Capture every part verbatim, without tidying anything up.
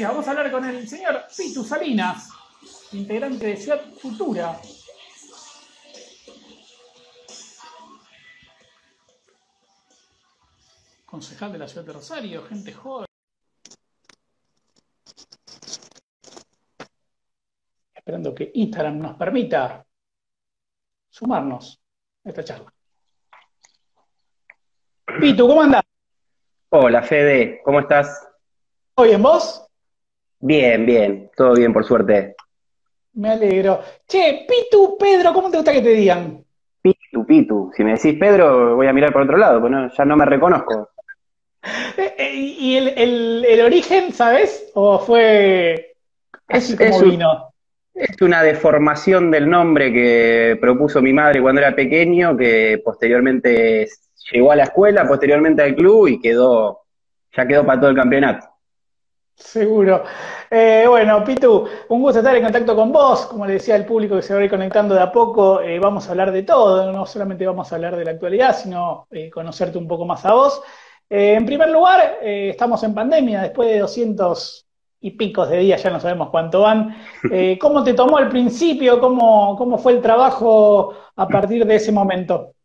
días. Vamos a hablar con el señor Pitu Salinas, integrante de Ciudad Futura. Concejal de la ciudad de Rosario, gente joven. Esperando que Instagram nos permita sumarnos a esta charla. Pitu, ¿cómo andás? Hola Fede, ¿cómo estás? ¿Todo bien, vos? Bien, bien, todo bien por suerte. Me alegro. Che, Pitu, Pedro, ¿cómo te gusta que te digan? Pitu, Pitu, si me decís Pedro voy a mirar por otro lado, pues no, ya no me reconozco. Eh, eh, ¿Y el, el, el origen, sabes? ¿O fue así Es, como es, un- vino? es una deformación del nombre que propuso mi madre cuando era pequeño, que posteriormente llegó a la escuela, posteriormente al club y quedó, ya quedó para todo el campeonato. Seguro. Eh, bueno, Pitu, un gusto estar en contacto con vos. Como le decía al público que se va a ir conectando de a poco, eh, vamos a hablar de todo. No solamente vamos a hablar de la actualidad, sino eh, conocerte un poco más a vos. Eh, en primer lugar, eh, estamos en pandemia, después de doscientos y picos de días, ya no sabemos cuánto van. Eh, ¿cómo te tomó al principio? ¿Cómo, cómo fue el trabajo a partir de ese momento?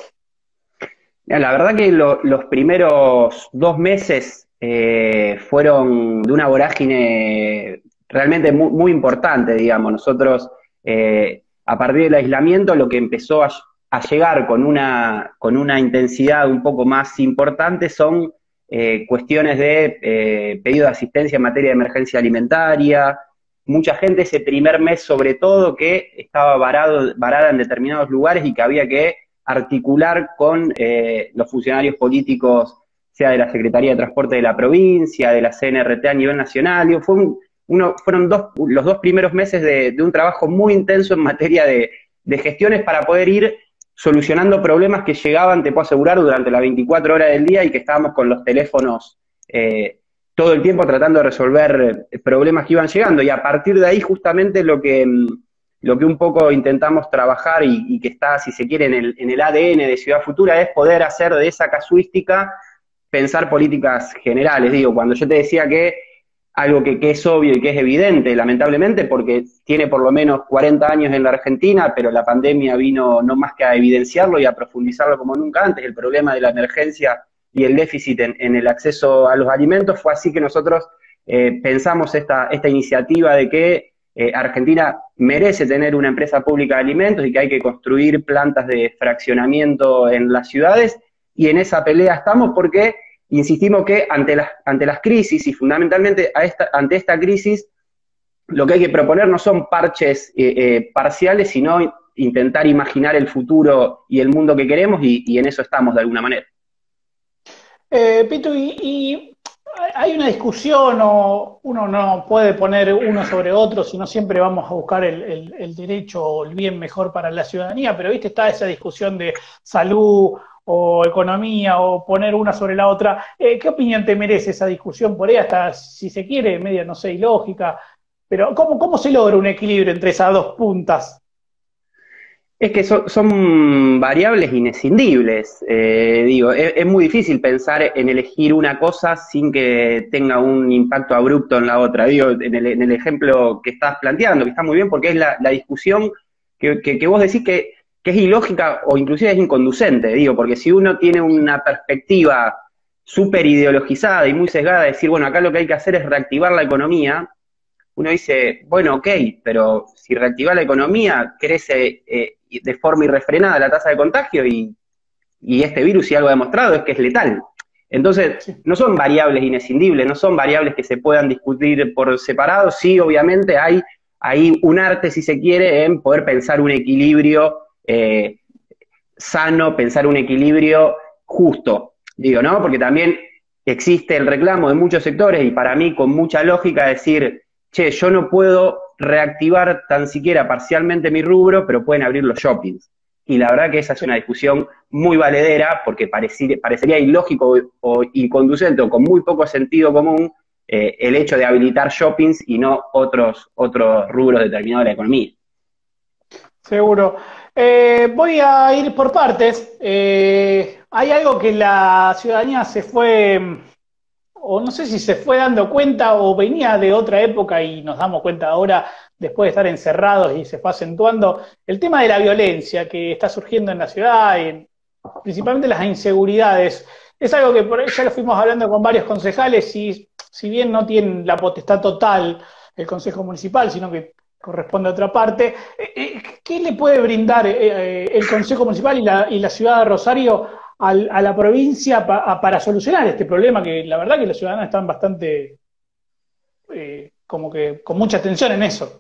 Mira, la verdad que lo- los primeros dos meses eh, fueron de una vorágine realmente muy, muy importante, digamos. Nosotros, eh, a partir del aislamiento, lo que empezó a, a llegar con una, con una intensidad un poco más importante son eh, cuestiones de eh, pedido de asistencia en materia de emergencia alimentaria. Mucha gente ese primer mes, sobre todo, que estaba varado, varada en determinados lugares y que había que articular con eh, los funcionarios políticos, sea de la Secretaría de Transporte de la provincia, de la C N R T a nivel nacional. Digo, fue un, uno, fueron dos, los dos primeros meses de, de un trabajo muy intenso en materia de, de gestiones para poder ir solucionando problemas que llegaban, te puedo asegurar, durante las veinticuatro horas del día y que estábamos con los teléfonos eh, todo el tiempo tratando de resolver problemas que iban llegando. Y a partir de ahí, justamente lo que lo que un poco intentamos trabajar y, y que está, si se quiere, en el, en el A D N de Ciudad Futura es poder hacer de esa casuística pensar políticas generales. Digo, cuando yo te decía que algo que, que es obvio y que es evidente, lamentablemente, porque tiene por lo menos cuarenta años en la Argentina, pero la pandemia vino no más que a evidenciarlo y a profundizarlo como nunca antes, el problema de la emergencia y el déficit en, en el acceso a los alimentos. Fue así que nosotros eh, pensamos esta, esta iniciativa de que Eh, Argentina merece tener una empresa pública de alimentos y que hay que construir plantas de fraccionamiento en las ciudades, y en esa pelea estamos porque insistimos que ante las, ante las crisis y fundamentalmente a esta, ante esta crisis lo que hay que proponer no son parches eh, eh, parciales, sino intentar imaginar el futuro y el mundo que queremos, y, y en eso estamos de alguna manera. Eh, Pitu, y, y hay una discusión, o uno no puede poner uno sobre otro, sino siempre vamos a buscar el, el, el derecho o el bien mejor para la ciudadanía, pero viste, está esa discusión de salud o economía, o poner una sobre la otra. Eh, ¿qué opinión te merece esa discusión? Por ahí hasta, si se quiere, media, no sé, ilógica, pero ¿cómo, cómo se logra un equilibrio entre esas dos puntas? Es que son, son variables inescindibles. Eh, digo, es, es muy difícil pensar en elegir una cosa sin que tenga un impacto abrupto en la otra. Digo, en el, en el ejemplo que estás planteando, que está muy bien, porque es la, la discusión que, que, que vos decís que, que es ilógica o inclusive es inconducente. Digo, porque si uno tiene una perspectiva súper ideologizada y muy sesgada de decir, bueno, acá lo que hay que hacer es reactivar la economía, uno dice, bueno, ok, pero si reactiva la economía, crece eh, de forma irrefrenada la tasa de contagio, y, y este virus, si algo ha demostrado, es que es letal. Entonces, Sí. no son variables inescindibles, no son variables que se puedan discutir por separado. Sí, obviamente hay, hay un arte, si se quiere, en poder pensar un equilibrio eh, sano, pensar un equilibrio justo, digo, ¿no? Porque también existe el reclamo de muchos sectores, y para mí con mucha lógica, decir, che, yo no puedo reactivar tan siquiera parcialmente mi rubro, pero pueden abrir los shoppings. Y la verdad que esa es una discusión muy valedera, porque parecería, parecería ilógico o inconducente o con muy poco sentido común eh, el hecho de habilitar shoppings y no otros, otros rubros determinados de la economía. Seguro. Eh, voy a ir por partes. Eh, hay algo que la ciudadanía se fue, o no sé si se fue dando cuenta o venía de otra época y nos damos cuenta ahora, después de estar encerrados y se fue acentuando, el tema de la violencia que está surgiendo en la ciudad, en, principalmente las inseguridades. Es algo que por ahí ya lo fuimos hablando con varios concejales y si bien no tienen la potestad total el Consejo Municipal, sino que corresponde a otra parte, ¿qué le puede brindar el Consejo Municipal y la, y la ciudad de Rosario al, a la provincia pa, para solucionar este problema? Que la verdad que los ciudadanos están bastante, eh, como que con mucha atención en eso.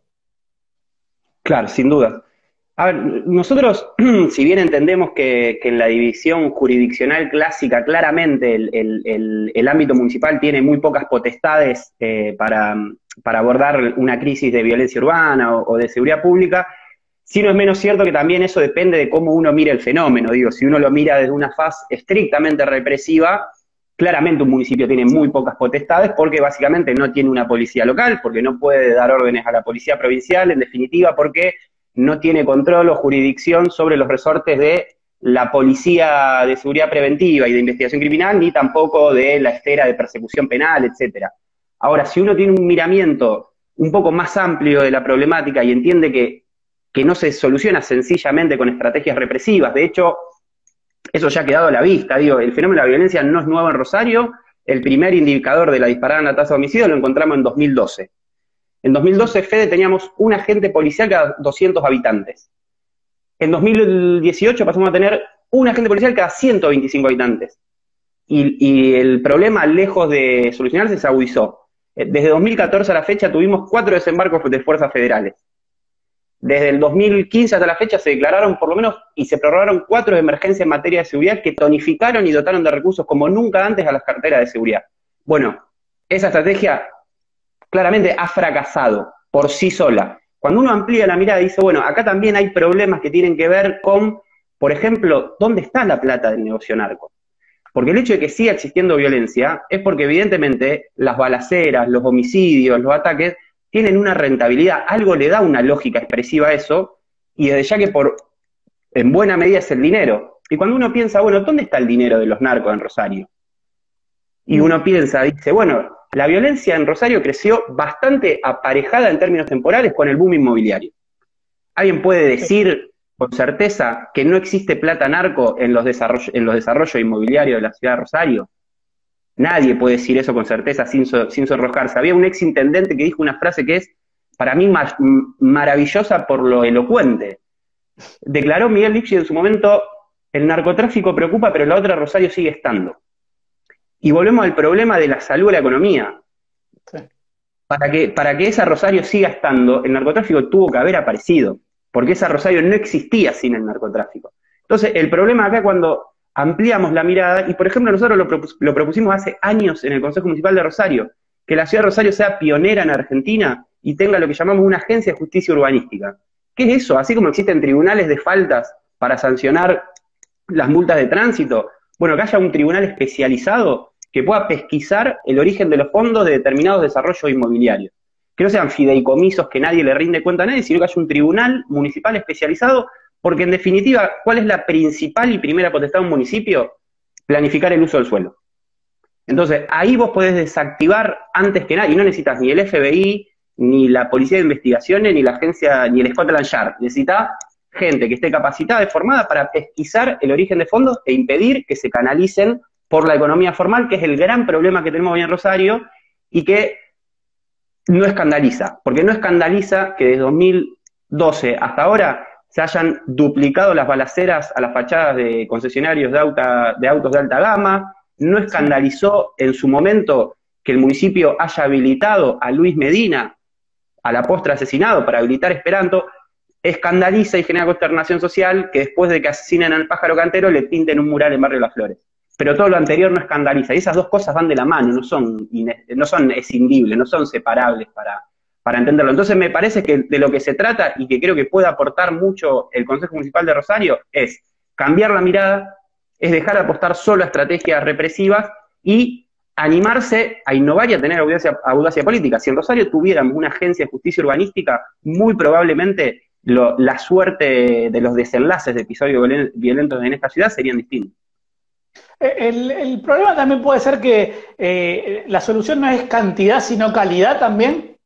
Claro, sin duda. A ver, nosotros, si bien entendemos que, que en la división jurisdiccional clásica, claramente el, el, el, el ámbito municipal tiene muy pocas potestades eh, para, para abordar una crisis de violencia urbana o, o de seguridad pública, sí no es menos cierto que también eso depende de cómo uno mira el fenómeno. Digo, si uno lo mira desde una faz estrictamente represiva, claramente un municipio tiene muy pocas potestades porque básicamente no tiene una policía local, porque no puede dar órdenes a la policía provincial, en definitiva porque no tiene control o jurisdicción sobre los resortes de la policía de seguridad preventiva y de investigación criminal, ni tampoco de la esfera de persecución penal, etcétera. Ahora, si uno tiene un miramiento un poco más amplio de la problemática y entiende que, que no se soluciona sencillamente con estrategias represivas, de hecho, eso ya ha quedado a la vista, digo, el fenómeno de la violencia no es nuevo en Rosario, el primer indicador de la disparada en la tasa de homicidio lo encontramos en dos mil doce. En dos mil doce, Fede, teníamos un agente policial cada doscientos habitantes. En dos mil dieciocho pasamos a tener un agente policial cada ciento veinticinco habitantes. Y, y el problema, lejos de solucionarse, se agudizó. Desde dos mil catorce a la fecha tuvimos cuatro desembarcos de fuerzas federales. Desde el dos mil quince hasta la fecha se declararon por lo menos y se prorrogaron cuatro emergencias en materia de seguridad que tonificaron y dotaron de recursos como nunca antes a las carteras de seguridad. Bueno, esa estrategia claramente ha fracasado por sí sola. Cuando uno amplía la mirada y dice, bueno, acá también hay problemas que tienen que ver con, por ejemplo, ¿dónde está la plata del negocio narco? Porque el hecho de que siga existiendo violencia es porque evidentemente las balaceras, los homicidios, los ataques tienen una rentabilidad, algo le da una lógica expresiva a eso, y desde ya que por, en buena medida es el dinero. Y cuando uno piensa, bueno, ¿dónde está el dinero de los narcos en Rosario? Y uno piensa, dice, bueno, la violencia en Rosario creció bastante aparejada en términos temporales con el boom inmobiliario. ¿Alguien puede decir con certeza que no existe plata narco en los, desarrollo, en los desarrollos inmobiliarios de la ciudad de Rosario? Nadie puede decir eso con certeza sin, so, sin sonrojarse. Había un ex intendente que dijo una frase que es, para mí, ma maravillosa por lo elocuente. Declaró Miguel Lipschitz en su momento, el narcotráfico preocupa, pero la otra Rosario sigue estando. Y volvemos al problema de la salud de la economía. Sí. Para que, para que esa Rosario siga estando, el narcotráfico tuvo que haber aparecido, porque esa Rosario no existía sin el narcotráfico. Entonces, el problema acá cuando ampliamos la mirada, y por ejemplo nosotros lo, propus lo propusimos hace años en el Consejo Municipal de Rosario, que la ciudad de Rosario sea pionera en Argentina y tenga lo que llamamos una agencia de justicia urbanística. ¿Qué es eso? Así como existen tribunales de faltas para sancionar las multas de tránsito, bueno, que haya un tribunal especializado que pueda pesquisar el origen de los fondos de determinados desarrollos inmobiliarios. Que no sean fideicomisos que nadie le rinde cuenta a nadie, sino que haya un tribunal municipal especializado, porque en definitiva, ¿cuál es la principal y primera potestad de un municipio? Planificar el uso del suelo. Entonces, ahí vos podés desactivar antes que nada, y no necesitas ni el F B I, ni la Policía de Investigaciones, ni la agencia, ni el Scotland Yard. Necesitas gente que esté capacitada y formada para pesquisar el origen de fondos e impedir que se canalicen por la economía formal, que es el gran problema que tenemos hoy en Rosario, y que no escandaliza, porque no escandaliza que desde dos mil doce hasta ahora se hayan duplicado las balaceras a las fachadas de concesionarios de, auta, de autos de alta gama, no escandalizó en su momento que el municipio haya habilitado a Luis Medina, a la postre asesinado, para habilitar Esperanto. Escandaliza y genera consternación social que después de que asesinen al pájaro cantero le pinten un mural en Barrio Las Flores. Pero todo lo anterior no escandaliza, y esas dos cosas van de la mano, no son, no son escindibles, no son separables para, para entenderlo. Entonces me parece que de lo que se trata, y que creo que puede aportar mucho el Consejo Municipal de Rosario, es cambiar la mirada, es dejar de apostar solo a estrategias represivas y animarse a innovar y a tener audacia, audacia política. Si en Rosario tuviéramos una agencia de justicia urbanística, muy probablemente lo, la suerte de los desenlaces de episodios violentos en esta ciudad serían distintos. El, el problema también puede ser que eh, la solución no es cantidad, sino calidad también.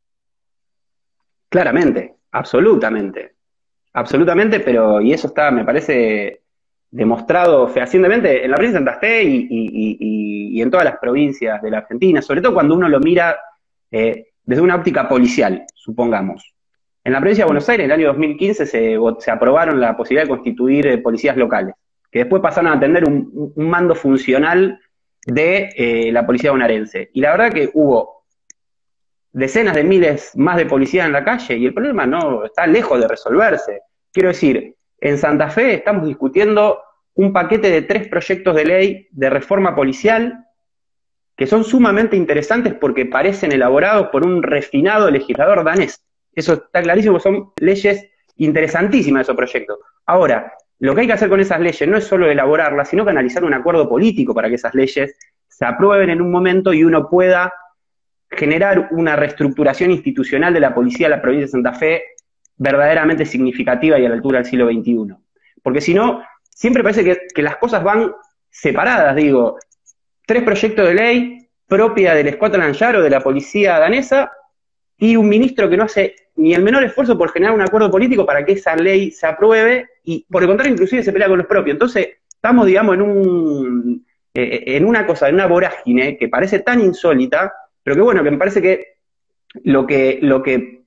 Claramente, absolutamente, absolutamente, pero, y eso está, me parece, demostrado fehacientemente en la provincia de Santa Fe y, y, y, y en todas las provincias de la Argentina, sobre todo cuando uno lo mira eh, desde una óptica policial, supongamos. En la provincia de Buenos Aires, en el año dos mil quince, se, se aprobaron la posibilidad de constituir eh, policías locales, que después pasaron a tener un, un mando funcional de eh, la policía bonaerense. Y la verdad que hubo decenas de miles más de policías en la calle y el problema no está lejos de resolverse. Quiero decir, en Santa Fe estamos discutiendo un paquete de tres proyectos de ley de reforma policial que son sumamente interesantes porque parecen elaborados por un refinado legislador danés. Eso está clarísimo, son leyes interesantísimas esos proyectos. Ahora, lo que hay que hacer con esas leyes no es solo elaborarlas, sino canalizar un acuerdo político para que esas leyes se aprueben en un momento y uno pueda generar una reestructuración institucional de la policía de la provincia de Santa Fe verdaderamente significativa y a la altura del siglo veintiuno. Porque si no, siempre parece que, que las cosas van separadas, digo, tres proyectos de ley propia del Scotland Yard o de la policía danesa y un ministro que no hace ni el menor esfuerzo por generar un acuerdo político para que esa ley se apruebe y por el contrario inclusive se pelea con los propios. Entonces estamos, digamos, en un eh, en una cosa, en una vorágine que parece tan insólita, pero que bueno, que me parece que lo que, lo que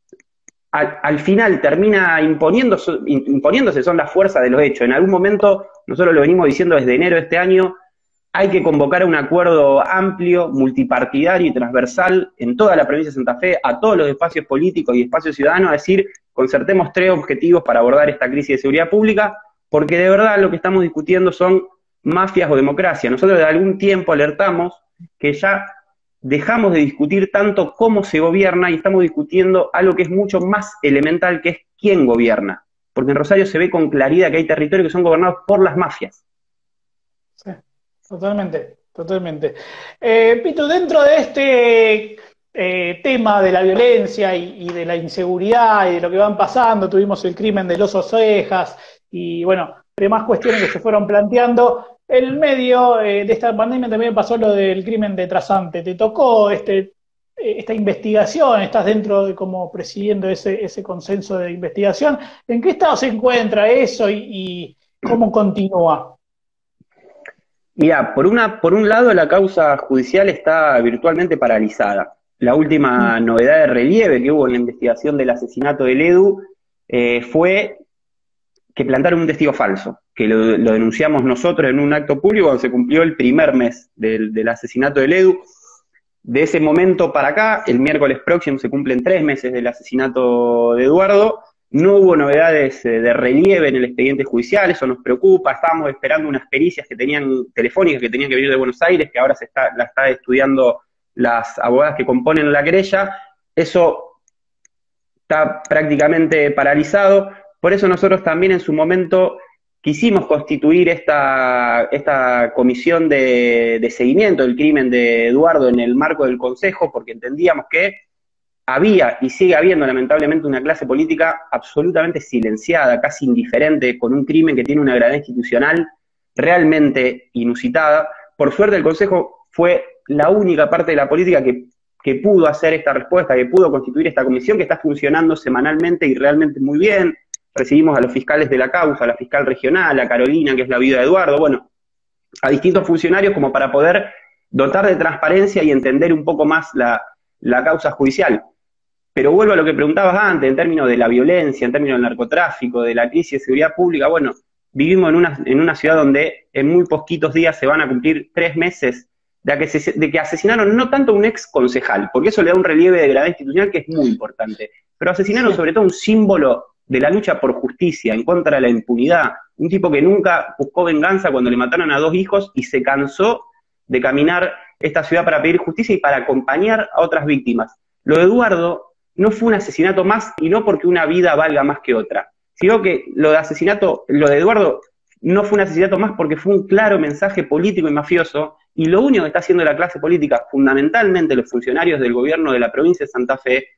al, al final termina imponiéndose, imponiéndose son las fuerzas de los hechos. En algún momento, nosotros lo venimos diciendo desde enero de este año, hay que convocar un acuerdo amplio, multipartidario y transversal en toda la provincia de Santa Fe, a todos los espacios políticos y espacios ciudadanos, a decir, concertemos tres objetivos para abordar esta crisis de seguridad pública, porque de verdad lo que estamos discutiendo son mafias o democracia. Nosotros de algún tiempo alertamos que ya dejamos de discutir tanto cómo se gobierna y estamos discutiendo algo que es mucho más elemental, que es quién gobierna. Porque en Rosario se ve con claridad que hay territorios que son gobernados por las mafias. Sí. Totalmente, totalmente. Eh, Pitu, dentro de este eh, tema de la violencia y, y de la inseguridad y de lo que van pasando, tuvimos el crimen de Los Osejas y bueno, demás cuestiones que se fueron planteando, en medio eh, de esta pandemia también pasó lo del crimen de Trasante. ¿Te tocó este, eh, esta investigación? ¿Estás dentro de como presidiendo ese, ese consenso de investigación? ¿En qué estado se encuentra eso y, y cómo continúa? Mira, por, una, por un lado la causa judicial está virtualmente paralizada. La última novedad de relieve que hubo en la investigación del asesinato del Edu eh, fue que plantaron un testigo falso, que lo, lo denunciamos nosotros en un acto público cuando se cumplió el primer mes del, del asesinato del Edu. De ese momento para acá, el miércoles próximo se cumplen tres meses del asesinato de Eduardo. No hubo novedades de relieve en el expediente judicial, eso nos preocupa. Estábamos esperando unas pericias que tenían, telefónicas que tenían que venir de Buenos Aires, que ahora se está, la está estudiando las abogadas que componen la querella. Eso está prácticamente paralizado. Por eso nosotros también en su momento quisimos constituir esta, esta comisión de, de seguimiento del crimen de Eduardo en el marco del Consejo, porque entendíamos que había y sigue habiendo lamentablemente una clase política absolutamente silenciada, casi indiferente, con un crimen que tiene una gravedad institucional realmente inusitada. Por suerte el Consejo fue la única parte de la política que, que pudo hacer esta respuesta, que pudo constituir esta comisión que está funcionando semanalmente y realmente muy bien. Recibimos a los fiscales de la causa, a la fiscal regional, a Carolina, que es la viuda de Eduardo, bueno, a distintos funcionarios como para poder dotar de transparencia y entender un poco más la, la causa judicial. Pero vuelvo a lo que preguntabas antes, en términos de la violencia, en términos del narcotráfico, de la crisis de seguridad pública. Bueno, vivimos en una, en una ciudad donde en muy poquitos días se van a cumplir tres meses de que, se, de que asesinaron no tanto a un ex concejal, porque eso le da un relieve de gravedad institucional que es muy importante, pero asesinaron sobre todo un símbolo de la lucha por justicia, en contra de la impunidad, un tipo que nunca buscó venganza cuando le mataron a dos hijos y se cansó de caminar esta ciudad para pedir justicia y para acompañar a otras víctimas. Lo de Eduardo no fue un asesinato más, y no porque una vida valga más que otra, sino que lo de asesinato, lo de Eduardo no fue un asesinato más porque fue un claro mensaje político y mafioso, y lo único que está haciendo la clase política, fundamentalmente los funcionarios del gobierno de la provincia de Santa Fe,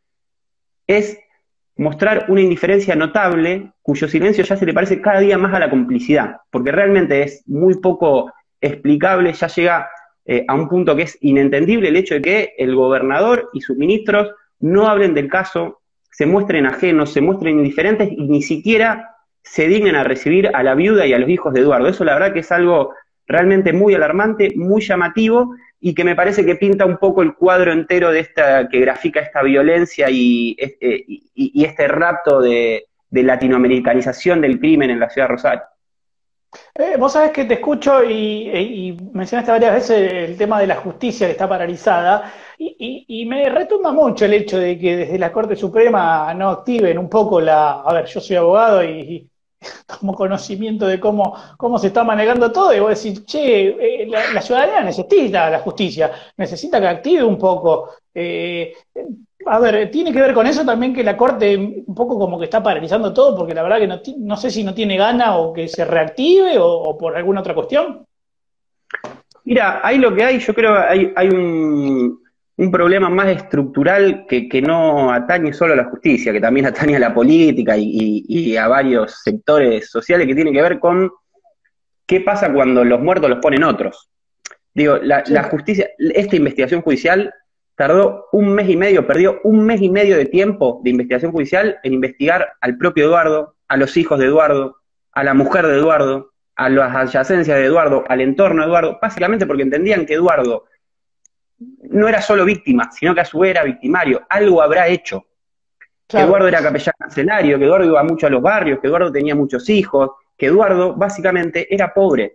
es mostrar una indiferencia notable, cuyo silencio ya se le parece cada día más a la complicidad, porque realmente es muy poco explicable, ya llega eh, a un punto que es inentendible el hecho de que el gobernador y sus ministros no hablen del caso, se muestren ajenos, se muestren indiferentes y ni siquiera se dignen a recibir a la viuda y a los hijos de Eduardo. Eso la verdad que es algo realmente muy alarmante, muy llamativo, y que me parece que pinta un poco el cuadro entero de esta, que grafica esta violencia y, este, y, y este rapto de, de latinoamericanización del crimen en la ciudad de Rosario. Eh, vos sabés que te escucho y, y mencionaste varias veces el tema de la justicia que está paralizada, y, y, y me retumba mucho el hecho de que desde la Corte Suprema no activen un poco la... A ver, yo soy abogado y, y tomo conocimiento de cómo, cómo se está manejando todo, y vos decís, che, eh, la, la ciudadanía necesita la justicia, necesita que active un poco. Eh, a ver, ¿tiene que ver con eso también que la Corte un poco como que está paralizando todo? Porque la verdad que no, no sé si no tiene gana o que se reactive o, o por alguna otra cuestión. Mira, ahí lo que hay, yo creo hay, hay un, un problema más estructural que, que no atañe solo a la justicia, que también atañe a la política y, y, y a varios sectores sociales, que tiene que ver con qué pasa cuando los muertos los ponen otros. Digo, la, sí. la justicia, esta investigación judicial tardó un mes y medio, perdió un mes y medio de tiempo de investigación judicial en investigar al propio Eduardo, a los hijos de Eduardo, a la mujer de Eduardo, a las adyacencias de Eduardo, al entorno de Eduardo, básicamente porque entendían que Eduardo no era solo víctima, sino que a su vez era victimario, algo habrá hecho. Claro. Que Eduardo era capellán carcelario, que Eduardo iba mucho a los barrios, que Eduardo tenía muchos hijos, que Eduardo básicamente era pobre.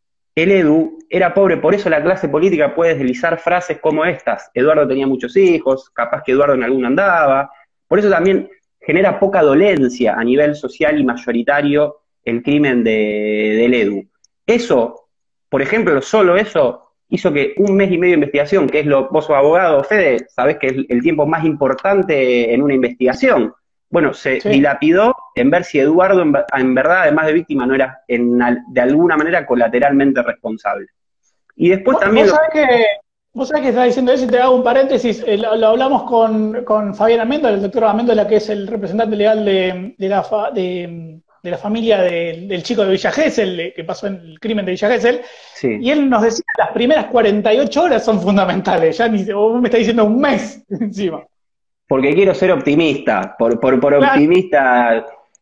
El Edu era pobre, por eso la clase política puede deslizar frases como estas. Eduardo tenía muchos hijos, capaz que Eduardo en alguno andaba. Por eso también genera poca dolencia a nivel social y mayoritario el crimen de, del Edu. Eso, por ejemplo, solo eso hizo que un mes y medio de investigación, que es lo, vos sos abogado, Fede, sabés que es el tiempo más importante en una investigación. Bueno, se sí. dilapidó en ver si Eduardo en, en verdad, además de víctima, no era en, de alguna manera colateralmente responsable. Y después ¿Vos, también... ¿Vos sabés que, vos sabés que estás diciendo eso y te hago un paréntesis? Eh, lo, lo hablamos con, con Fabián Amendola, el doctor Amendola, que es el representante legal de, de, la, fa, de, de la familia de, del chico de Villa Gesell, que pasó en el crimen de Villa Gesell, sí. y él nos decía que las primeras cuarenta y ocho horas son fundamentales. Ya ni, vos me estás diciendo un mes encima. Porque quiero ser optimista, por, por, por claro. optimista,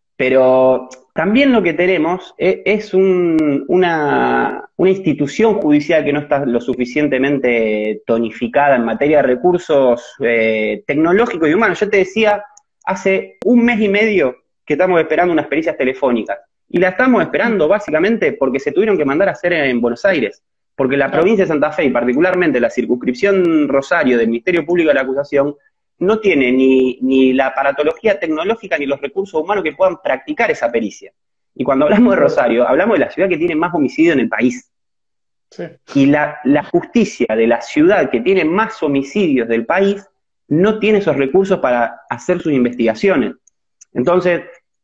pero también lo que tenemos es, es un, una, una institución judicial que no está lo suficientemente tonificada en materia de recursos eh, tecnológicos y humanos. Yo te decía, hace un mes y medio que estamos esperando unas pericias telefónicas, y la estamos esperando básicamente porque se tuvieron que mandar a hacer en Buenos Aires, porque la provincia de Santa Fe, y particularmente la circunscripción Rosario del Ministerio Público de la Acusación, no tiene ni, ni la aparatología tecnológica ni los recursos humanos que puedan practicar esa pericia. Y cuando hablamos de Rosario, hablamos de la ciudad que tiene más homicidios en el país. Sí. Y la, la justicia de la ciudad que tiene más homicidios del país no tiene esos recursos para hacer sus investigaciones. Entonces,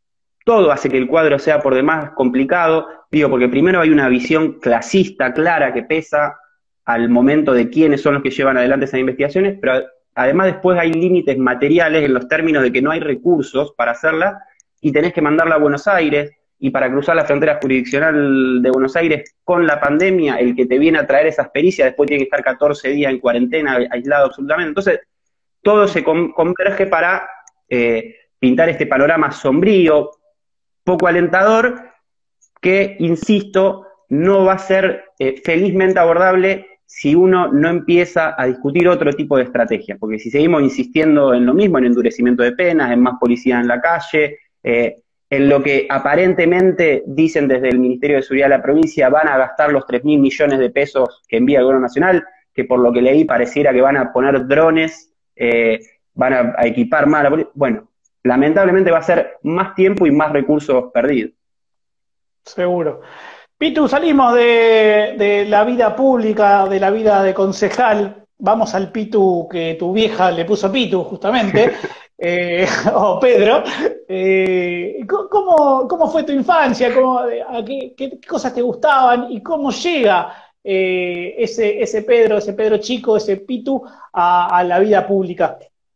todo hace que el cuadro sea por demás complicado, digo, porque primero hay una visión clasista clara que pesa al momento de quiénes son los que llevan adelante esas investigaciones, pero además después hay límites materiales en los términos de que no hay recursos para hacerla y tenés que mandarla a Buenos Aires, y para cruzar la frontera jurisdiccional de Buenos Aires con la pandemia, el que te viene a traer esas pericias después tiene que estar catorce días en cuarentena, aislado absolutamente. Entonces, todo se converge para eh, pintar este panorama sombrío, poco alentador, que, insisto, no va a ser eh, felizmente abordable si uno no empieza a discutir otro tipo de estrategias, porque si seguimos insistiendo en lo mismo, en endurecimiento de penas, en más policía en la calle, eh, en lo que aparentemente dicen desde el Ministerio de Seguridad de la provincia, van a gastar los tres mil millones de pesos que envía el gobierno nacional, que por lo que leí pareciera que van a poner drones, eh, van a, a equipar más a la policía. Bueno, lamentablemente va a ser más tiempo y más recursos perdidos. Seguro. Pitu, salimos de, de la vida pública, de la vida de concejal, vamos al Pitu que tu vieja le puso Pitu, justamente, eh, o Pedro. Eh, ¿cómo, ¿Cómo fue tu infancia? ¿Cómo, a qué, qué cosas te gustaban? ¿Y cómo llega eh, ese, ese Pedro, ese Pedro chico, ese Pitu, a, a la vida pública?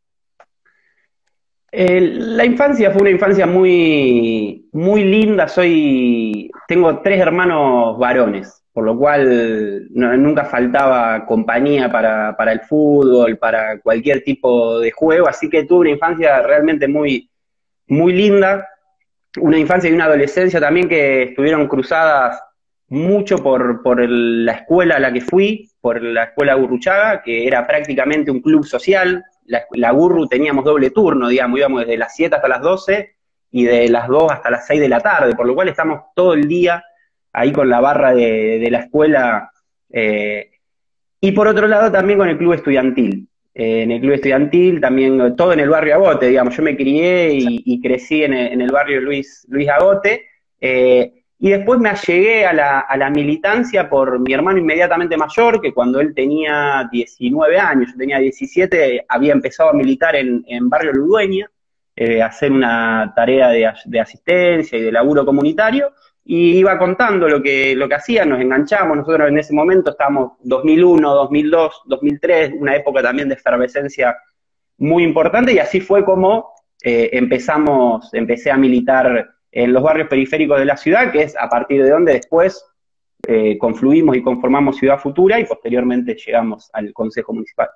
Eh, la infancia fue una infancia muy, muy linda. Soy, tengo tres hermanos varones. por lo cual no, nunca faltaba compañía para, para el fútbol, para cualquier tipo de juego, así que tuve una infancia realmente muy, muy linda, una infancia y una adolescencia también que estuvieron cruzadas mucho por, por el, la escuela a la que fui, por la escuela Gurruchaga, que era prácticamente un club social. La, la Gurru teníamos doble turno, digamos, íbamos desde las siete hasta las doce y de las dos hasta las seis de la tarde, por lo cual estamos todo el día ahí con la barra de, de la escuela, eh, y por otro lado también con el club estudiantil. Eh, en el club estudiantil también, todo en el barrio Agote, digamos, yo me crié y, y crecí en el, en el barrio Luis, Luis Agote, eh, y después me allegué a la, a la militancia por mi hermano inmediatamente mayor, que cuando él tenía diecinueve años, yo tenía diecisiete, había empezado a militar en, en barrio Ludueña, eh, a hacer una tarea de, de asistencia y de laburo comunitario, y iba contando lo que, lo que hacía, nos enganchamos, nosotros en ese momento estábamos dos mil uno, dos mil dos, dos mil tres, una época también de efervescencia muy importante, y así fue como eh, empezamos, empecé a militar en los barrios periféricos de la ciudad, que es a partir de donde después eh, confluimos y conformamos Ciudad Futura, y posteriormente llegamos al Consejo Municipal.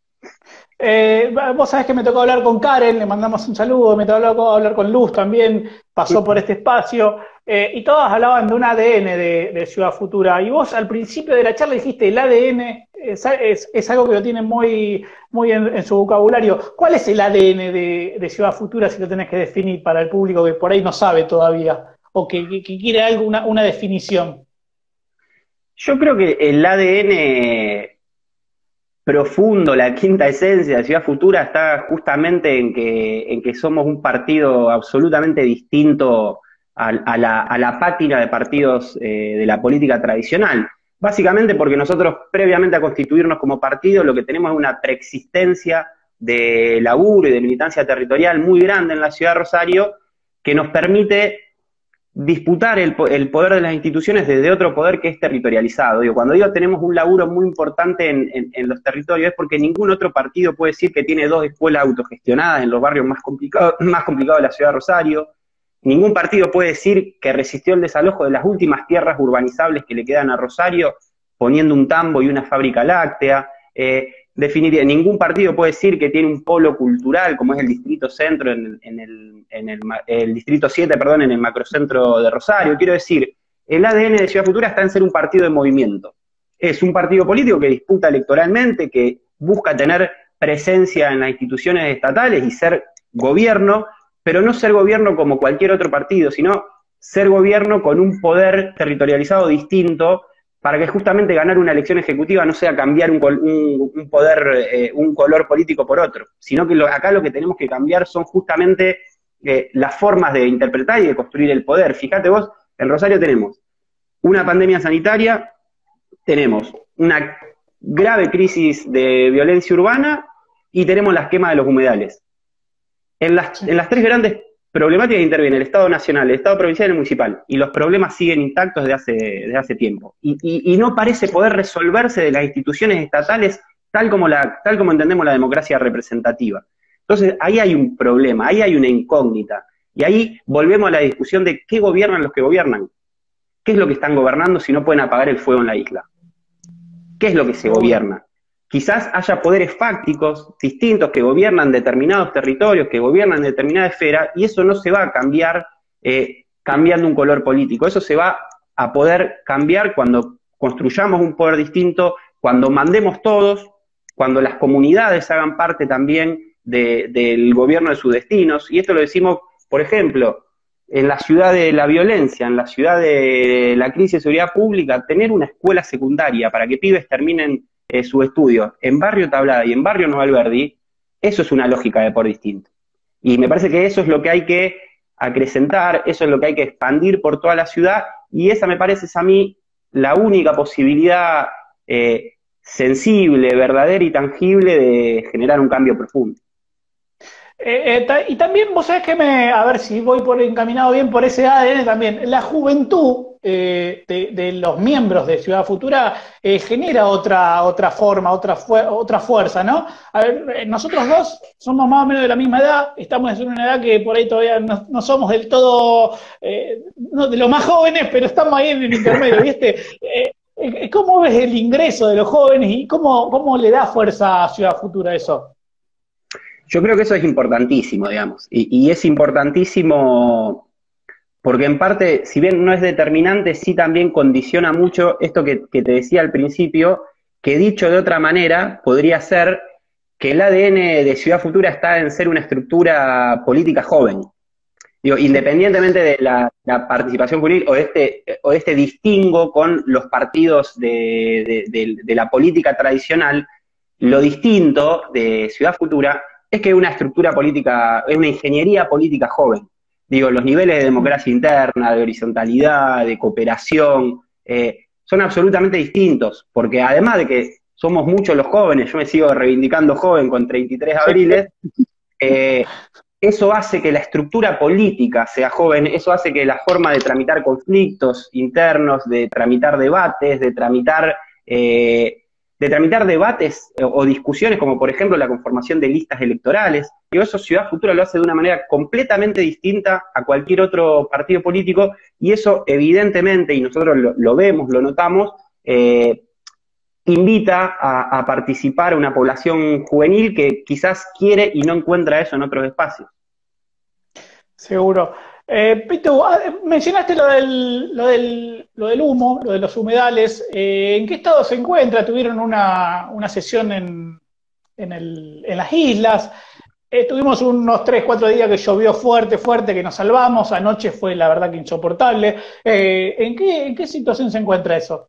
Eh, vos sabés que me tocó hablar con Karen, le mandamos un saludo, me tocó hablar con Luz también, pasó por este espacio, eh, y todas hablaban de un A D N de, de Ciudad Futura, y vos al principio de la charla dijiste el A D N es, es, es algo que lo tienen muy, muy en, en su vocabulario. ¿Cuál es el A D N de, de Ciudad Futura, si lo tenés que definir para el público que por ahí no sabe todavía, o que, que, que quiere algo, una, una definición? Yo creo que el A D N profundo, la quinta esencia de Ciudad Futura está justamente en que, en que somos un partido absolutamente distinto a, a, la, a la pátina de partidos eh, de la política tradicional. Básicamente porque nosotros, previamente a constituirnos como partido, lo que tenemos es una preexistencia de laburo y de militancia territorial muy grande en la ciudad de Rosario, que nos permite disputar el, el poder de las instituciones desde otro poder que es territorializado. Digo, cuando digo tenemos un laburo muy importante en, en, en los territorios es porque ningún otro partido puede decir que tiene dos escuelas autogestionadas en los barrios más complicados, más complicados de la ciudad de Rosario. Ningún partido puede decir que resistió el desalojo de las últimas tierras urbanizables que le quedan a Rosario poniendo un tambo y una fábrica láctea. Eh, Definiría, ningún partido puede decir que tiene un polo cultural, como es el Distrito Centro, en, en, el, en el, el Distrito siete, perdón, en el macrocentro de Rosario. Quiero decir, el A D N de Ciudad Futura está en ser un partido de movimiento. Es un partido político que disputa electoralmente, que busca tener presencia en las instituciones estatales y ser gobierno, pero no ser gobierno como cualquier otro partido, sino ser gobierno con un poder territorializado distinto, para que justamente ganar una elección ejecutiva no sea cambiar un, un, un poder, eh, un color político por otro, sino que lo, acá lo que tenemos que cambiar son justamente eh, las formas de interpretar y de construir el poder. Fíjate vos, en Rosario tenemos una pandemia sanitaria, tenemos una grave crisis de violencia urbana y tenemos las quemas de los humedales. En las, en las tres grandes problemáticas interviene el Estado nacional, el Estado provincial y el municipal, y los problemas siguen intactos desde hace, desde hace tiempo. Y, y, y no parece poder resolverse de las instituciones estatales tal como, la, tal como entendemos la democracia representativa. Entonces, ahí hay un problema, ahí hay una incógnita. Y ahí volvemos a la discusión de qué gobiernan los que gobiernan. ¿Qué es lo que están gobernando si no pueden apagar el fuego en la isla? ¿Qué es lo que se gobierna? Quizás haya poderes fácticos distintos que gobiernan determinados territorios, que gobiernan determinada esfera, y eso no se va a cambiar eh, cambiando un color político. Eso se va a poder cambiar cuando construyamos un poder distinto, cuando mandemos todos, cuando las comunidades hagan parte también de, del gobierno de sus destinos. Y esto lo decimos, por ejemplo, en la ciudad de la violencia, en la ciudad de la crisis de seguridad pública, tener una escuela secundaria para que pibes terminen Eh, sus estudios en Barrio Tablada y en Barrio Nueva Alberdi, eso es una lógica de por distinto. Y me parece que eso es lo que hay que acrecentar, eso es lo que hay que expandir por toda la ciudad, y esa me parece es a mí la única posibilidad eh, sensible, verdadera y tangible de generar un cambio profundo. Eh, eh, ta, y también vos sabés que me, a ver si voy por encaminado bien por ese A D N también, la juventud eh, de, de los miembros de Ciudad Futura eh, genera otra, otra forma, otra, fu otra fuerza, ¿no? A ver, eh, nosotros dos somos más o menos de la misma edad, estamos en una edad que por ahí todavía no, no somos del todo, eh, no de los más jóvenes, pero estamos ahí en el intermedio, ¿viste? Eh, Eh, ¿Cómo ves el ingreso de los jóvenes y cómo, cómo le da fuerza a Ciudad Futura eso? Yo creo que eso es importantísimo, digamos, y, y es importantísimo porque en parte, si bien no es determinante, sí también condiciona mucho esto que, que te decía al principio, que dicho de otra manera, podría ser que el A D N de Ciudad Futura está en ser una estructura política joven. Digo, independientemente de la, la participación juvenil o de este, o de este distingo con los partidos de, de, de, de la política tradicional, lo distinto de Ciudad Futura es que es una estructura política, es una ingeniería política joven. Digo, los niveles de democracia interna, de horizontalidad, de cooperación, eh, son absolutamente distintos, porque además de que somos muchos los jóvenes, yo me sigo reivindicando joven con treinta y tres abriles, eh, eso hace que la estructura política sea joven, eso hace que la forma de tramitar conflictos internos, de tramitar debates, de tramitar, eh, de tramitar debates o, o discusiones, como por ejemplo la conformación de listas electorales, digo, eso Ciudad Futura lo hace de una manera completamente distinta a cualquier otro partido político, y eso evidentemente, y nosotros lo, lo vemos, lo notamos, eh, invita a, a participar a una población juvenil que quizás quiere y no encuentra eso en otros espacios. Seguro. Eh, Pitu, mencionaste lo del, lo, del, lo del humo, lo de los humedales. Eh, ¿En qué estado se encuentra? Tuvieron una, una sesión en, en, el, en las islas. Eh, tuvimos unos tres, cuatro días que llovió fuerte, fuerte, que nos salvamos. Anoche fue la verdad que insoportable. Eh, ¿en, qué, ¿En qué situación se encuentra eso?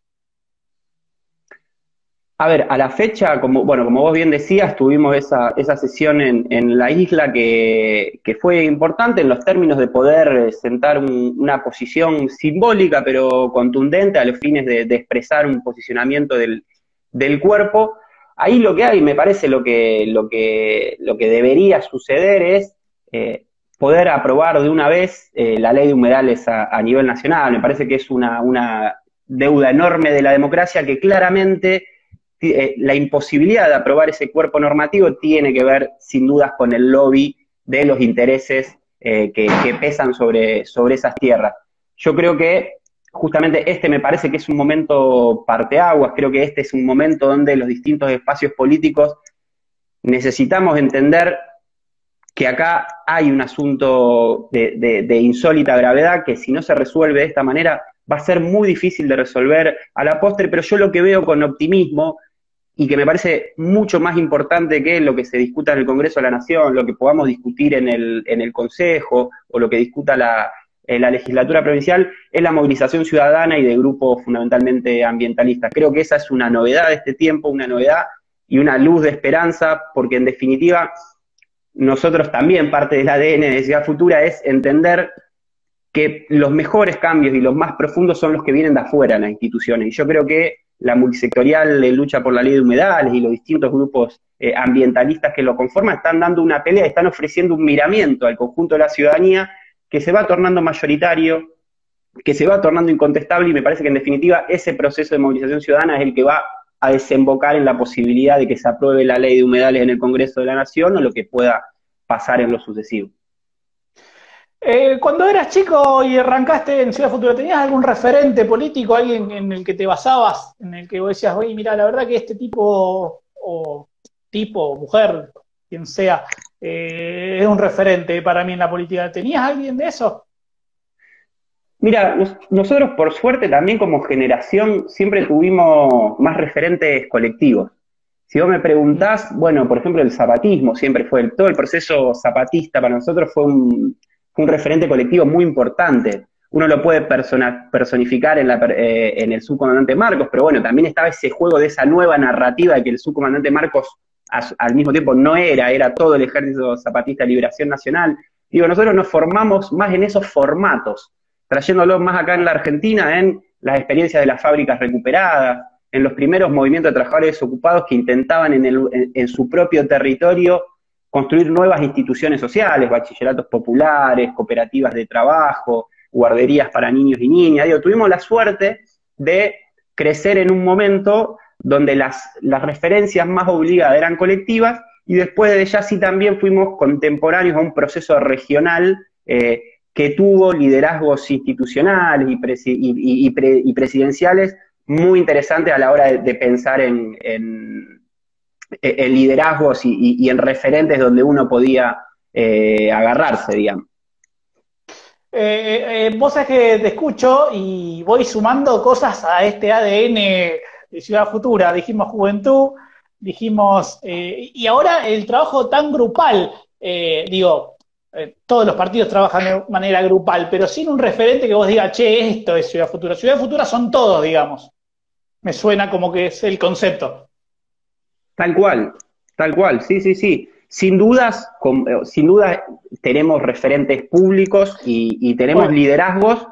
A ver, a la fecha, como, bueno, como vos bien decías, tuvimos esa, esa sesión en, en la isla que, que fue importante en los términos de poder sentar un, una posición simbólica pero contundente a los fines de, de expresar un posicionamiento del, del cuerpo. Ahí lo que hay, me parece, lo que, lo que, lo que debería suceder es eh, poder aprobar de una vez eh, la ley de humedales a, a nivel nacional. Me parece que es una, una deuda enorme de la democracia que claramente la imposibilidad de aprobar ese cuerpo normativo tiene que ver, sin dudas, con el lobby de los intereses eh, que, que pesan sobre, sobre esas tierras. Yo creo que justamente este me parece que es un momento parteaguas, creo que este es un momento donde los distintos espacios políticos necesitamos entender que acá hay un asunto de, de, de insólita gravedad que si no se resuelve de esta manera va a ser muy difícil de resolver a la postre, pero yo lo que veo con optimismo y que me parece mucho más importante que lo que se discuta en el Congreso de la Nación, lo que podamos discutir en el, en el Consejo, o lo que discuta la, eh, la legislatura provincial, es la movilización ciudadana y de grupos fundamentalmente ambientalistas. Creo que esa es una novedad de este tiempo, una novedad y una luz de esperanza, porque en definitiva, nosotros también, parte del A D N de Ciudad Futura es entender que los mejores cambios y los más profundos son los que vienen de afuera en las instituciones. Y yo creo que la multisectorial de lucha por la ley de humedales y los distintos grupos eh, ambientalistas que lo conforman están dando una pelea, están ofreciendo un miramiento al conjunto de la ciudadanía que se va tornando mayoritario, que se va tornando incontestable, y me parece que en definitiva ese proceso de movilización ciudadana es el que va a desembocar en la posibilidad de que se apruebe la ley de humedales en el Congreso de la Nación o lo que pueda pasar en lo sucesivo. Eh, cuando eras chico y arrancaste en Ciudad Futura, ¿tenías algún referente político, alguien en el que te basabas, en el que vos decías, oye, mira, la verdad que este tipo, o tipo, mujer, quien sea, eh, es un referente para mí en la política? ¿Tenías alguien de eso? Mira, nos, nosotros por suerte también como generación siempre tuvimos más referentes colectivos. Si vos me preguntás, bueno, por ejemplo, el zapatismo siempre fue, el, todo el proceso zapatista para nosotros fue un... fue un referente colectivo muy importante. Uno lo puede persona, personificar en, la, eh, en el subcomandante Marcos, pero bueno, también estaba ese juego de esa nueva narrativa de que el subcomandante Marcos a, al mismo tiempo no era, era todo el Ejército Zapatista de Liberación Nacional. Digo, nosotros nos formamos más en esos formatos, trayéndolo más acá en la Argentina, en las experiencias de las fábricas recuperadas, en los primeros movimientos de trabajadores ocupados que intentaban en, el, en, en su propio territorio construir nuevas instituciones sociales, bachilleratos populares, cooperativas de trabajo, guarderías para niños y niñas. Digo, tuvimos la suerte de crecer en un momento donde las, las referencias más obligadas eran colectivas, y después de ella sí también fuimos contemporáneos a un proceso regional eh, que tuvo liderazgos institucionales y, presi y, y, y, pre y presidenciales muy interesante a la hora de, de pensar en, en, en liderazgos y, y, y en referentes donde uno podía eh, agarrarse, digamos. Eh, eh, vos sabés que te escucho y voy sumando cosas a este A D N de Ciudad Futura. Dijimos juventud, dijimos, eh, y ahora el trabajo tan grupal, eh, digo, eh, todos los partidos trabajan de manera grupal, pero sin un referente que vos digas, che, esto es Ciudad Futura. Ciudad Futura son todos, digamos. Me suena como que es el concepto. Tal cual, tal cual, sí, sí, sí. Sin dudas, con, sin dudas tenemos referentes públicos y, y tenemos Bueno, liderazgos.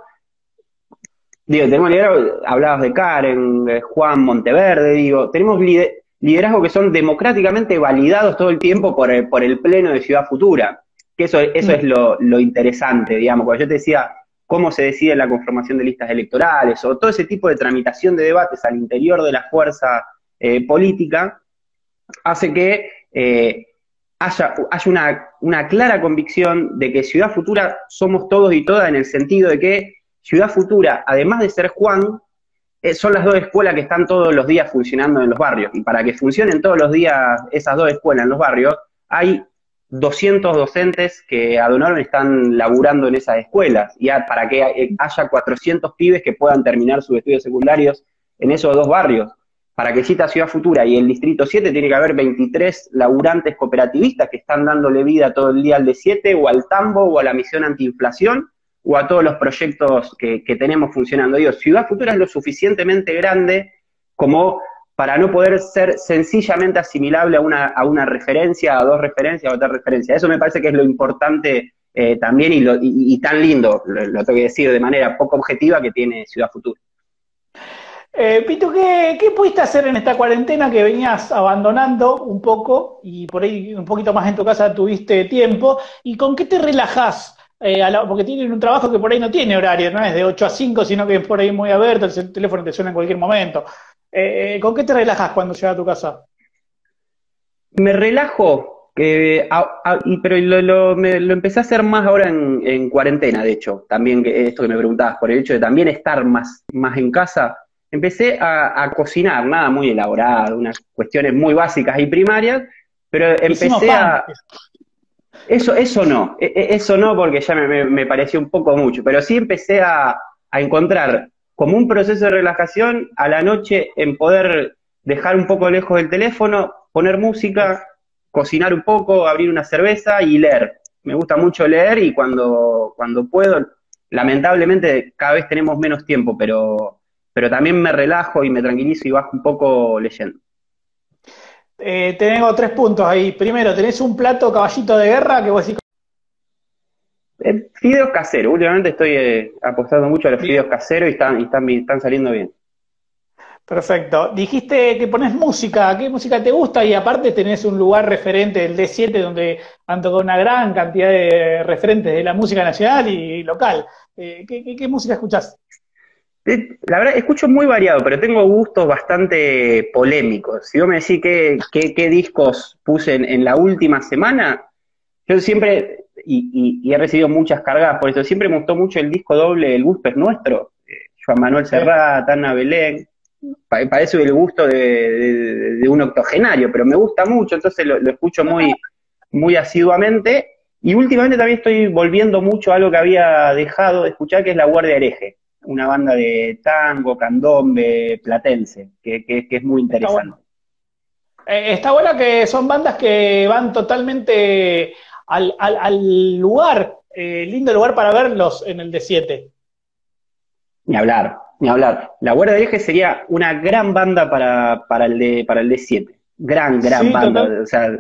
Digo, tenemos liderazgos, hablabas de Karen, de Juan Monteverde, digo, tenemos lider, liderazgos que son democráticamente validados todo el tiempo por el, por el Pleno de Ciudad Futura. Que eso, eso es lo, lo interesante, digamos. Cuando yo te decía cómo se decide la conformación de listas electorales o todo ese tipo de tramitación de debates al interior de la fuerza eh, política, hace que eh, haya, haya una, una clara convicción de que Ciudad Futura somos todos y todas, en el sentido de que Ciudad Futura, además de ser Juan, eh, son las dos escuelas que están todos los días funcionando en los barrios. Y para que funcionen todos los días esas dos escuelas en los barrios, hay doscientos docentes que ad honorem están laburando en esas escuelas. Y a, para que haya cuatrocientos pibes que puedan terminar sus estudios secundarios en esos dos barrios. Para que exista Ciudad Futura y el Distrito siete tiene que haber veintitrés laburantes cooperativistas que están dándole vida todo el día al D siete o al Tambo o a la misión antiinflación o a todos los proyectos que, que tenemos funcionando. Digo, Ciudad Futura es lo suficientemente grande como para no poder ser sencillamente asimilable a una, a una referencia, a dos referencias, a otra referencia. Eso me parece que es lo importante eh, también y, lo, y, y tan lindo, lo, lo tengo que decir de manera poco objetiva, que tiene Ciudad Futura. Eh, Pitu, ¿qué, ¿qué pudiste hacer en esta cuarentena que venías abandonando un poco y por ahí un poquito más en tu casa tuviste tiempo? ¿Y con qué te relajás? Eh, a la, porque tienen un trabajo que por ahí no tiene horario, no es de ocho a cinco, sino que es por ahí muy abierto, el teléfono te suena en cualquier momento. Eh, ¿Con qué te relajás cuando llegas a tu casa? Me relajo, eh, a, a, y, pero lo, lo, me, lo empecé a hacer más ahora en, en cuarentena, de hecho, también que esto que me preguntabas, por el hecho de también estar más, más en casa. Empecé a, a cocinar, nada muy elaborado, unas cuestiones muy básicas y primarias, pero empecé a... Eso, eso no, eso no porque ya me, me, me pareció un poco mucho, pero sí empecé a, a encontrar como un proceso de relajación a la noche en poder dejar un poco lejos del teléfono, poner música, cocinar un poco, abrir una cerveza y leer. Me gusta mucho leer y cuando, cuando puedo, lamentablemente cada vez tenemos menos tiempo, pero... pero también me relajo y me tranquilizo y bajo un poco leyendo. Eh, tengo tres puntos ahí. Primero, tenés un plato caballito de guerra que vos decís... Eh, fideos caseros. Últimamente estoy eh, apostando mucho a los fideos caseros y están, y están, están saliendo bien. Perfecto. Dijiste que pones música. ¿Qué música te gusta? Y aparte tenés un lugar referente, el D siete, donde han tocado una gran cantidad de referentes de la música nacional y local. Eh, ¿qué, qué, ¿Qué música escuchás? La verdad, escucho muy variado, pero tengo gustos bastante polémicos. Si vos me decís qué, qué, qué discos puse en, en la última semana, yo siempre, y, y, y he recibido muchas cargas por eso, siempre me gustó mucho el disco doble El Gusto es Nuestro, eh, Joan Manuel Serrat, Ana Belén, pa, parece el gusto de, de, de un octogenario, pero me gusta mucho, entonces lo, lo escucho muy, muy asiduamente, y últimamente también estoy volviendo mucho a algo que había dejado de escuchar, que es La Guardia Hereje, una banda de tango, candombe, platense, que, que, que es muy interesante. Está bueno. Eh, está bueno que son bandas que van totalmente al, al, al lugar, eh, lindo lugar para verlos en el D siete. Ni hablar, ni hablar. La Guardia de Eje sería una gran banda para, para el de para el D siete. Gran, gran Sí, banda. total, O sea,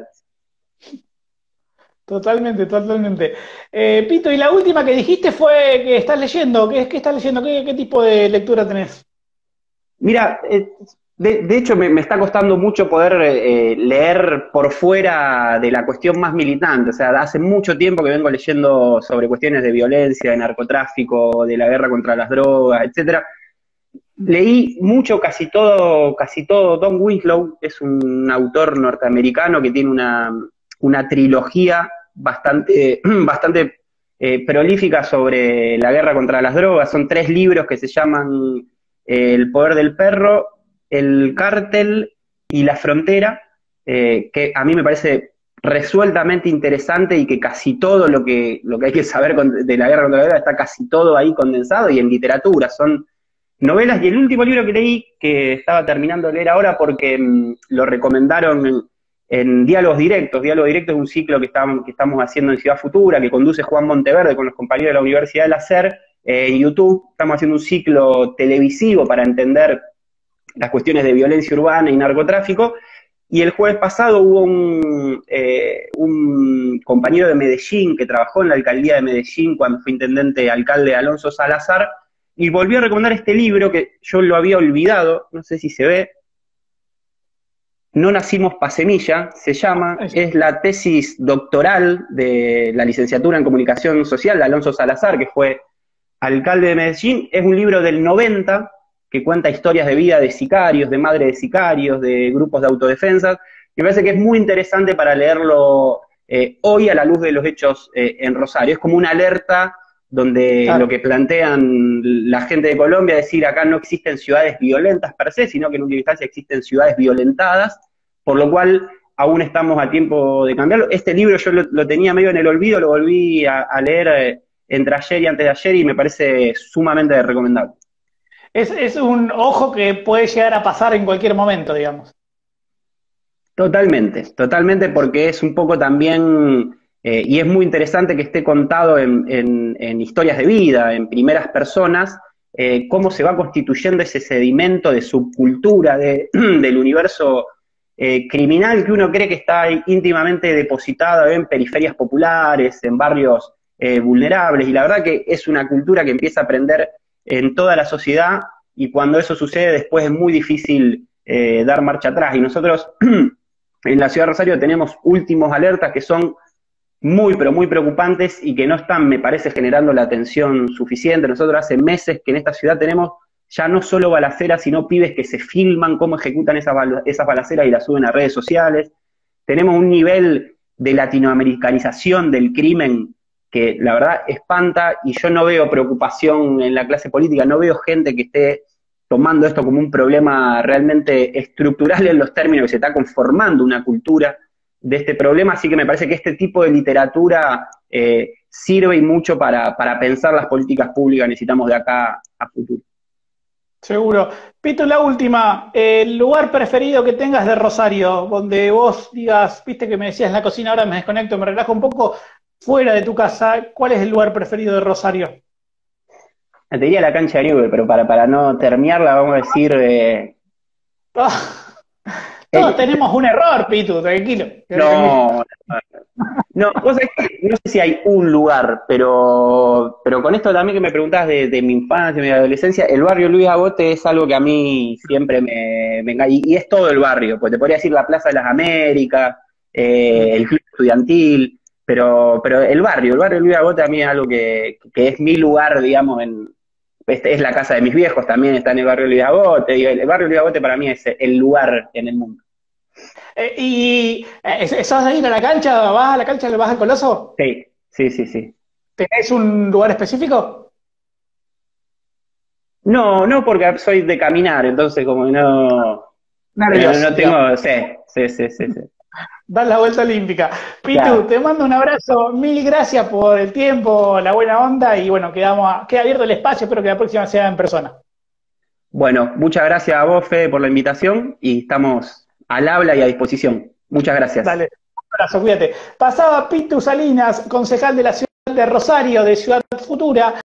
totalmente, totalmente. Eh, Pito, y la última que dijiste fue que estás leyendo. ¿Qué, qué estás leyendo? ¿Qué, ¿Qué tipo de lectura tenés? mira, eh, de, de hecho me, me está costando mucho poder eh, leer por fuera de la cuestión más militante. O sea, hace mucho tiempo que vengo leyendo sobre cuestiones de violencia, de narcotráfico, de la guerra contra las drogas, etcétera. Leí mucho, casi todo, casi todo. Don Winslow es un autor norteamericano que tiene una, una trilogía bastante, bastante eh, prolífica sobre la guerra contra las drogas. Son tres libros que se llaman eh, El poder del perro, El cártel y La frontera, eh, que a mí me parece resueltamente interesante y que casi todo lo que, lo que hay que saber con, de la guerra contra la guerra está casi todo ahí condensado, y en literatura, son novelas. Y el último libro que leí, que estaba terminando de leer ahora porque mmm, lo recomendaron en, en Diálogos Directos. Diálogos Directos es un ciclo que estamos, que estamos haciendo en Ciudad Futura, que conduce Juan Monteverde con los compañeros de la Universidad del Hacer, eh, en YouTube. Estamos haciendo un ciclo televisivo para entender las cuestiones de violencia urbana y narcotráfico. Y el jueves pasado hubo un, eh, un compañero de Medellín que trabajó en la alcaldía de Medellín cuando fue intendente alcalde Alonso Salazar, y volvió a recomendar este libro que yo lo había olvidado, no sé si se ve, No nacimos pa' semilla, se llama, es la tesis doctoral de la licenciatura en Comunicación Social de Alonso Salazar, que fue alcalde de Medellín. Es un libro del noventa, que cuenta historias de vida de sicarios, de madres de sicarios, de grupos de autodefensa. Me parece que es muy interesante para leerlo eh, hoy a la luz de los hechos eh, en Rosario. Es como una alerta donde claro, lo que plantean la gente de Colombia es decir, acá no existen ciudades violentas per se, sino que en última instancia existen ciudades violentadas, por lo cual aún estamos a tiempo de cambiarlo. Este libro yo lo, lo tenía medio en el olvido, lo volví a, a leer eh, entre ayer y antes de ayer, y me parece sumamente recomendable. Es, es un ojo que puede llegar a pasar en cualquier momento, digamos. Totalmente, totalmente, porque es un poco también, eh, y es muy interesante que esté contado en, en, en historias de vida, en primeras personas, eh, cómo se va constituyendo ese sedimento de subcultura de, del universo eh, criminal que uno cree que está íntimamente depositado en periferias populares, en barrios eh, vulnerables, y la verdad que es una cultura que empieza a aprender en toda la sociedad, y cuando eso sucede después es muy difícil eh, dar marcha atrás. Y nosotros en la ciudad de Rosario tenemos últimos alertas que son muy, pero muy preocupantes y que no están, me parece, generando la atención suficiente. Nosotros hace meses que en esta ciudad tenemos ya no solo balaceras, sino pibes que se filman cómo ejecutan esas, bal esas balaceras y las suben a redes sociales. Tenemos un nivel de latinoamericanización del crimen que la verdad espanta, y yo no veo preocupación en la clase política, no veo gente que esté tomando esto como un problema realmente estructural en los términos que se está conformando una cultura de este problema, así que me parece que este tipo de literatura eh, sirve y mucho para, para pensar las políticas públicas que necesitamos de acá a futuro. Seguro. Pito, la última, el lugar preferido que tengas de Rosario, donde vos digas, viste que me decías la cocina, ahora me desconecto, me relajo un poco, fuera de tu casa, ¿cuál es el lugar preferido de Rosario? Te diría la cancha de Newell, pero para, para no terminarla vamos a decir... Eh, oh, todos eh, tenemos un error, Pitu, tranquilo. No, no, vos sabés que no sé si hay un lugar, pero, pero con esto también que me preguntás de, de mi infancia, de mi adolescencia, el barrio Luis Agote es algo que a mí siempre me, me encanta, y, y es todo el barrio, pues te podría decir la Plaza de las Américas, eh, el club estudiantil, pero, pero el barrio, el barrio Luis Agote a mí es algo que, que es mi lugar, digamos, en... Este es la casa de mis viejos, también está en el barrio Luis Agote, y el barrio Luis Agote para mí es el lugar en el mundo. Eh, ¿Y eh, sos de ir a la cancha? ¿Vas a la cancha, vas al Coloso? Sí, sí, sí, sí. ¿Tenés un lugar específico? No, no, porque soy de caminar, entonces como no... Nervioso, no, no tengo... Sí, sí, sí, sí, sí. Das la vuelta olímpica. Pitu, claro, te mando un abrazo, mil gracias por el tiempo, la buena onda, y bueno, quedamos a, queda abierto el espacio, espero que la próxima sea en persona. Bueno, muchas gracias a vos, Fede, por la invitación, y estamos al habla y a disposición. Muchas gracias. Dale, un abrazo, cuídate. Pasaba Pitu Salinas, concejal de la ciudad de Rosario, de Ciudad Futura.